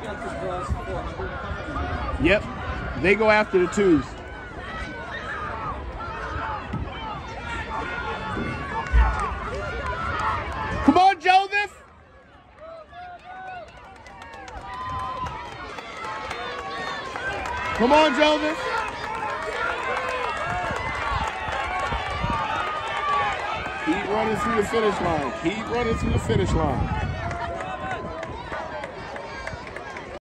Yep, they go after the twos. Come on, Joseph. Come on, Joseph. Keep running through the finish line. Keep running through the finish line.